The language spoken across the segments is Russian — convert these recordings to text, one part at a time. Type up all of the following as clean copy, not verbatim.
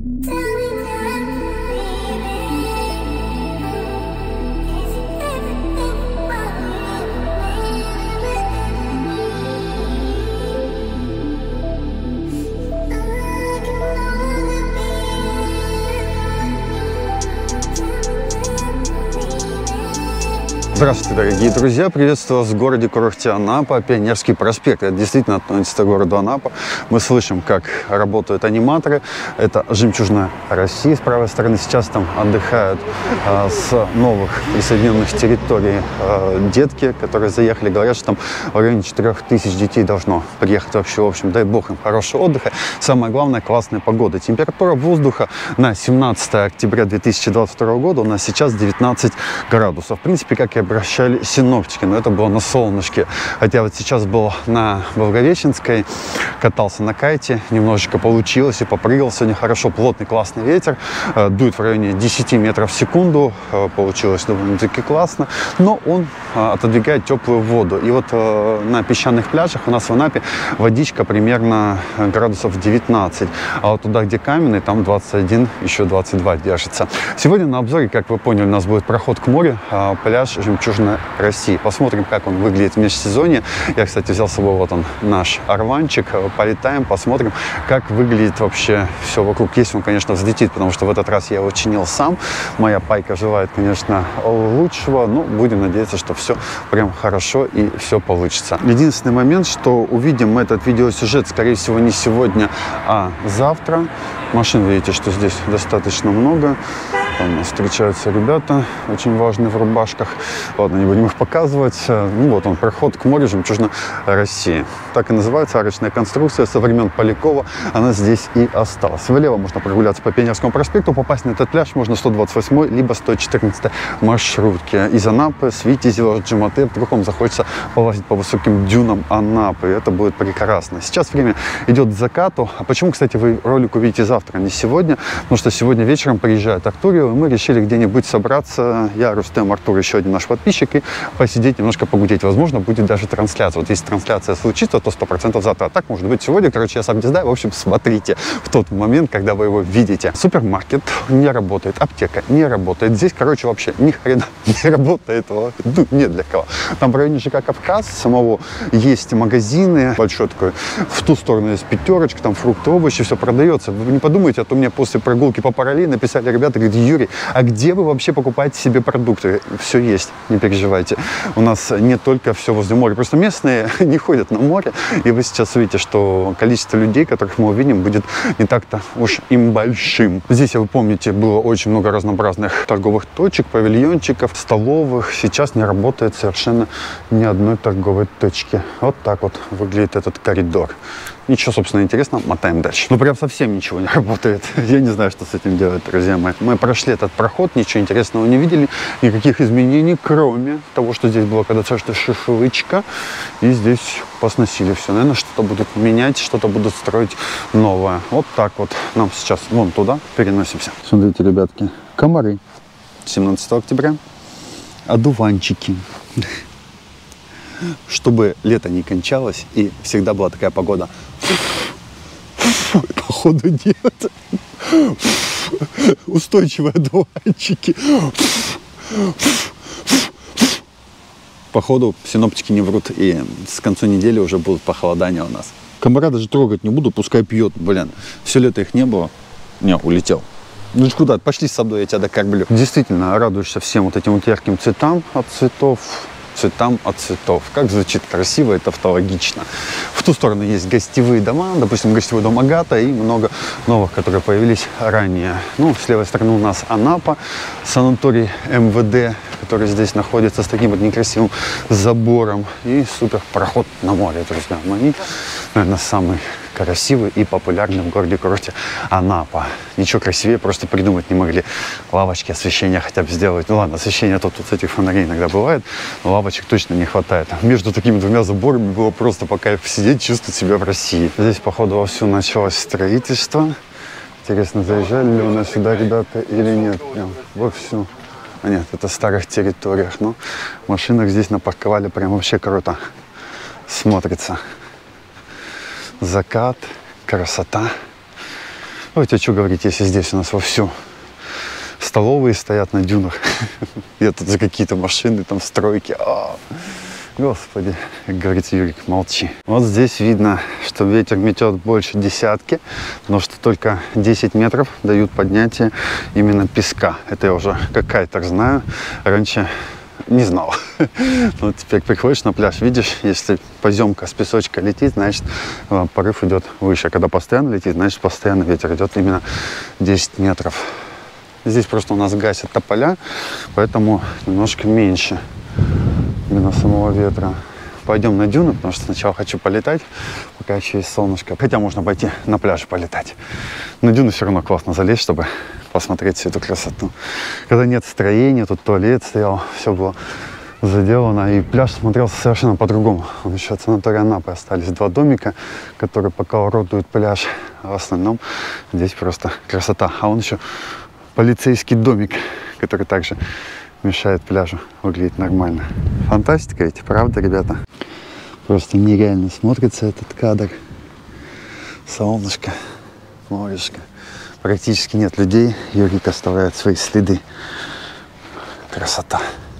Здравствуйте, дорогие друзья! Приветствую вас в городе-курорте Анапа, Пионерский проспект. Это действительно относится к городу Анапа. Мы слышим, как работают аниматоры. Это «Жемчужина России» с правой стороны. Сейчас там отдыхают с новых присоединенных территорий детки, которые заехали. Говорят, что там в районе 4000 детей должно приехать вообще. В общем, дай бог им хорошего отдыха. Самое главное, классная погода. Температура воздуха на 17 октября 2022 года у нас сейчас 19 градусов. В принципе, как и обращали синоптики, но это было на солнышке. Хотя вот сейчас был на Благовещенской, катался на кайте, немножечко получилось и попрыгал. Сегодня хорошо, плотный, классный ветер, дует в районе 10 метров в секунду, получилось довольно-таки классно, но он отодвигает теплую воду. И вот на песчаных пляжах у нас в Анапе водичка примерно градусов 19, а вот туда, где каменный, там 21, еще 22 держится. Сегодня на обзоре, как вы поняли, у нас будет проход к морю, пляж «Жемчужина России». Посмотрим, как он выглядит в межсезонье. Я, кстати, взял с собой вот он, наш орванчик. Полетаем, посмотрим, как выглядит вообще все вокруг. Если он, конечно, взлетит, потому что в этот раз я его чинил сам. Моя пайка желает, конечно, лучшего, но будем надеяться, что все прям хорошо и все получится. Единственный момент, что увидим мы этот видеосюжет, скорее всего, не сегодня, а завтра. Машин, видите, что здесь достаточно много. Там у нас встречаются ребята, очень важные в рубашках. Ладно, не будем их показывать. Ну вот он, проход к морю «Жемчужина России». Так и называется, арочная конструкция со времен Полякова. Она здесь и осталась. Влево можно прогуляться по Пионерскому проспекту. Попасть на этот пляж можно 128 либо 114 маршрутке. Из Анапы, с Витязева, Джиматы. Вдруг вам захочется полазить по высоким дюнам Анапы. Это будет прекрасно. Сейчас время идет к закату. А почему, кстати, вы ролик увидите завтра, а не сегодня? Потому что сегодня вечером приезжает Актурио. Мы решили где-нибудь собраться, я, Рустем, Артур, еще один наш подписчик, и посидеть, немножко погудеть. Возможно, будет даже трансляция. Вот если трансляция случится, то 100% завтра. А так может быть сегодня. Короче, я сам не знаю. В общем, смотрите в тот момент, когда вы его видите. Супермаркет не работает, аптека не работает. Здесь, короче, вообще ни хрена не работает. Ну, не для кого. Там в районе ЖК Кавказ самого есть магазины. Большой такой. В ту сторону есть пятерочка, там фрукты, овощи, все продается. Вы не подумайте, а то мне после прогулки по параллели написали ребята, говорят: Юрий, а где вы вообще покупаете себе продукты? Все есть, не переживайте. У нас не только все возле моря. Просто местные не ходят на море. И вы сейчас увидите, что количество людей, которых мы увидим, будет не так-то уж им большим. Здесь, вы помните, было очень много разнообразных торговых точек, павильончиков, столовых. Сейчас не работает совершенно ни одной торговой точки. Вот так вот выглядит этот коридор. Ничего, собственно, интересного, мотаем дальше. Ну, прям совсем ничего не работает. Я не знаю, что с этим делать, друзья мои. Мы прошли этот проход, ничего интересного не видели, никаких изменений, кроме того, что здесь была когда-то шашлычка, и здесь посносили все. Наверное, что-то будут менять, что-то будут строить новое. Вот так вот. Нам сейчас вон туда переносимся. Смотрите, ребятки, комары. 17 октября. Одуванчики. Чтобы лето не кончалось и всегда была такая погода. Походу нет. Устойчивые одуванчики. Походу синоптики не врут, и с конца недели уже будут похолодания у нас. Комара даже трогать не буду, пускай пьет, блин. Все лето их не было. Не, улетел. Ну куда? Пошли со мной, я тебя докормлю. Действительно, радуешься всем вот этим вот ярким цветам от цветов. Цветам от цветов. Как звучит красиво и тавтологично. В ту сторону есть гостевые дома, допустим, гостевой дом Агата и много новых, которые появились ранее. Ну, с левой стороны у нас Анапа, санаторий МВД, который здесь находится с таким вот некрасивым забором. И супер проход на море, друзья мои. Наверное, самый красивый и популярный в городе-курорте Анапа. Ничего красивее просто придумать не могли. Лавочки, освещения хотя бы сделать. Ну ладно, освещение тут с этих фонарей иногда бывает, но лавочек точно не хватает. Между такими двумя заборами было просто по кайфу сидеть, чувствовать себя в России. Здесь, походу, вовсю началось строительство. Интересно, заезжали ли у нас сюда ребята или нет? Прям вовсю. А нет, это в старых территориях. Но машинок здесь напарковали прям вообще круто. Смотрится. Закат, красота. Ой, что говорить, если здесь у нас вовсю столовые стоят на дюнах. Я тут за какие-то машины, там стройки. Господи, как говорится, Юрик, молчи. Вот здесь видно, что ветер метет больше десятки, но что только 10 метров дают поднятие именно песка. Это я уже как-то знаю. Раньше не знал. Вот теперь приходишь на пляж, видишь, если поземка с песочка летит, значит порыв идет выше. Когда постоянно летит, значит постоянно ветер идет именно 10 метров. Здесь просто у нас гасят тополя, поэтому немножко меньше именно самого ветра. Пойдем на дюны, потому что сначала хочу полетать, пока еще есть солнышко. Хотя можно пойти на пляже полетать. На дюны все равно классно залезть, чтобы посмотреть всю эту красоту. Когда нет строения, тут туалет стоял, все было заделано. И пляж смотрелся совершенно по-другому. Он еще от санатория Анапы остались 2 домика, которые пока уродуют пляж. А в основном здесь просто красота. А он еще полицейский домик, который также мешает пляжу выглядеть нормально. Фантастика ведь, правда, ребята? Просто нереально смотрится этот кадр. Солнышко, морешко. Практически нет людей. Юрик оставляет свои следы. Красота.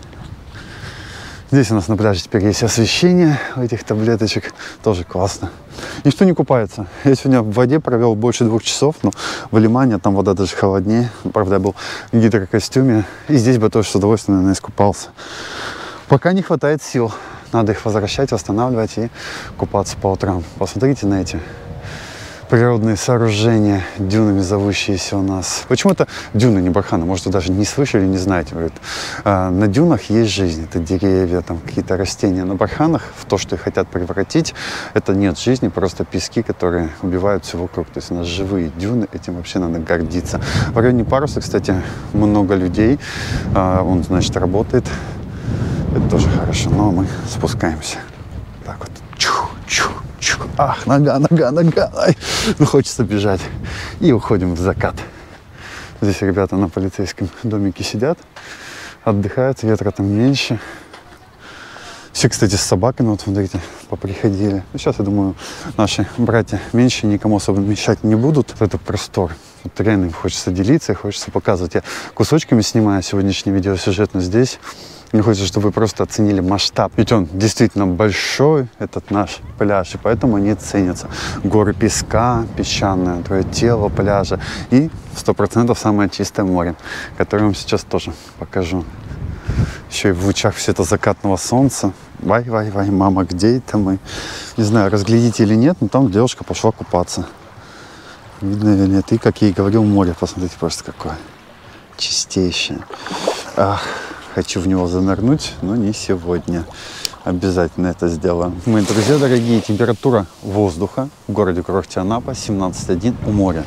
Здесь у нас на пляже теперь есть освещение у этих таблеточек. Тоже классно. Ничто не купается. Я сегодня в воде провел больше 2 часов, но в Лимане там вода даже холоднее. Правда, я был в гидрокостюме. И здесь бы тоже с удовольствием, наверное, искупался. Пока не хватает сил. Надо их возвращать, восстанавливать и купаться по утрам. Посмотрите на эти природные сооружения, дюнами зовущиеся у нас. Почему-то дюны, не барханы, может, вы даже не слышали, не знаете. Говорит, на дюнах есть жизнь, это деревья, там какие-то растения. На барханах, в то, что их хотят превратить, это нет жизни, просто пески, которые убивают все вокруг. То есть у нас живые дюны, этим вообще надо гордиться. В районе Паруса, кстати, много людей, он, значит, работает. Это тоже хорошо, но мы спускаемся. Так вот. Ах, нога. Ай, ну, хочется бежать. И уходим в закат. Здесь ребята на полицейском домике сидят, отдыхают, ветра там меньше. Все, кстати, с собаками, вот смотрите, поприходили. Ну, сейчас, я думаю, наши братья меньше никому особо мешать не будут. Это простор. Вот реально им хочется делиться, хочется показывать. Я кусочками снимаю сегодняшний видеосюжет, но здесь мне хочется, чтобы вы просто оценили масштаб. Ведь он действительно большой, этот наш пляж, и поэтому они ценятся. Горы песка, песчаное тело пляжа и 100% самое чистое море, которое я вам сейчас тоже покажу. Еще и в лучах все это закатного солнца. Вай, мама, где это мы? Не знаю, разглядите или нет, но там девушка пошла купаться. Видно или нет? И, как я и говорил, море, посмотрите, просто какое чистейшее. Ах, хочу в него занырнуть, но не сегодня. Обязательно это сделаем. Мои друзья дорогие, температура воздуха в городе курорте Анапа 17,1 у моря.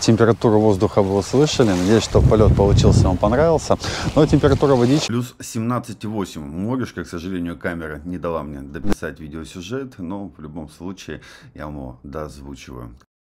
температуру воздуха вы услышали. Надеюсь, что полет получился, вам понравился. Но температура водички плюс 17,8. Морюшка, к сожалению, камера не дала мне дописать видеосюжет, но в любом случае я вам его дозвучиваю.